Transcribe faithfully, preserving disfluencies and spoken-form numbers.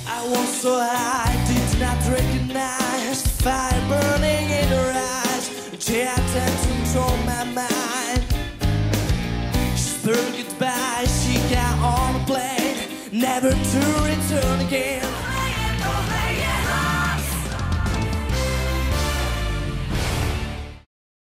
I was so high, did not recognize the fire burning in her eyes. She had to control my mind. She spoke goodbye, she got on a plane, never to return again.